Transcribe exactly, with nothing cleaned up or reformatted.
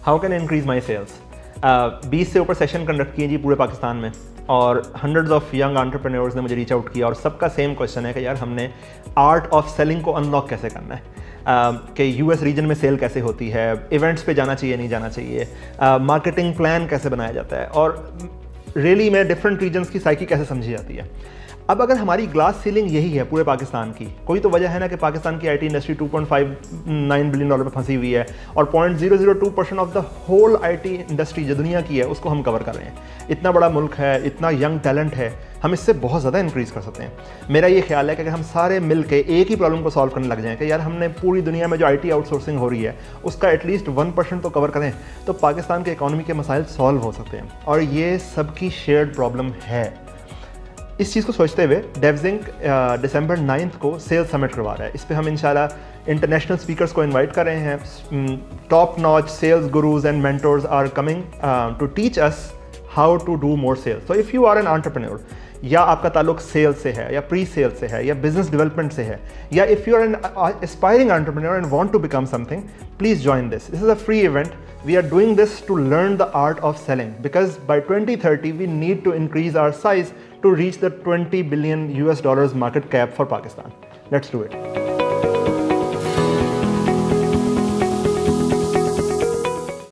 How can increase my sales. बीस से ऊपर सेशन कंडक्ट किए जी पूरे पाकिस्तान में, और हंड्रेड्स ऑफ यंग एंटरप्रेन्योर्स ने मुझे रीच आउट किया, और सबका सेम क्वेश्चन है कि यार हमने आर्ट ऑफ सेलिंग को अनलॉक कैसे करना है, uh, कि यूएस रीजन में सेल कैसे होती है, इवेंट्स पे जाना चाहिए नहीं जाना चाहिए, मार्केटिंग uh, प्लान कैसे बनाया जाता है, और रियली में डिफरेंट रीजन्स की साइकी कैसे समझी जाती है। अब अगर हमारी ग्लास सीलिंग यही है पूरे पाकिस्तान की, कोई तो वजह है ना कि पाकिस्तान की IT industry two point five nine billion dollar में फंसी हुई है, और point zero zero two percent of the whole IT industry जो दुनिया की है उसको हम कवर कर रहे हैं। इतना बड़ा मुल्क है, इतना यंग टैलेंट है, हम इससे बहुत ज़्यादा इंक्रीज़ कर सकते हैं। मेरा ये ख्याल है कि अगर हम सारे मिल के एक ही प्रॉब्लम को सॉल्व करने लग जाएँ कि यार हमने पूरी दुनिया में जो आईटी आउटसोर्सिंग हो रही है उसका एटलीस्ट वन परसेंट तो कवर करें, तो पाकिस्तान के इकॉनमी के मसाइल सॉल्व हो सकते हैं, और ये सबकी शेयर्ड प्रॉब्लम है। इस चीज़ को सोचते हुए डेवजिंक दिसंबर नाइन्थ को सेल्स समिट करवा रहा है। इस पे हम इंशाल्लाह इंटरनेशनल स्पीकर्स को इनवाइट कर रहे हैं। Top notch sales gurus and mentors are coming to teach us how to do more sales. So if you are an entrepreneur, या आपका ताल्लुक सेल्स से है, या प्री सेल्स से है, या बिजनेस डेवलपमेंट से है, या if you are an aspiring entrepreneur and want to become something, please join this. This is a free event. We are doing this to learn the art of selling, because by twenty thirty we need to increase our size to reach the twenty billion U S dollars market cap for Pakistan. Let's do it.